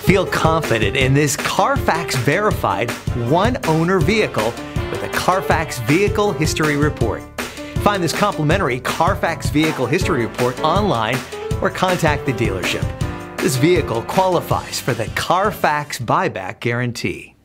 Feel confident in this Carfax verified one-owner vehicle with a Carfax Vehicle History Report. Find this complimentary Carfax Vehicle History Report online or contact the dealership. This vehicle qualifies for the Carfax Buyback Guarantee.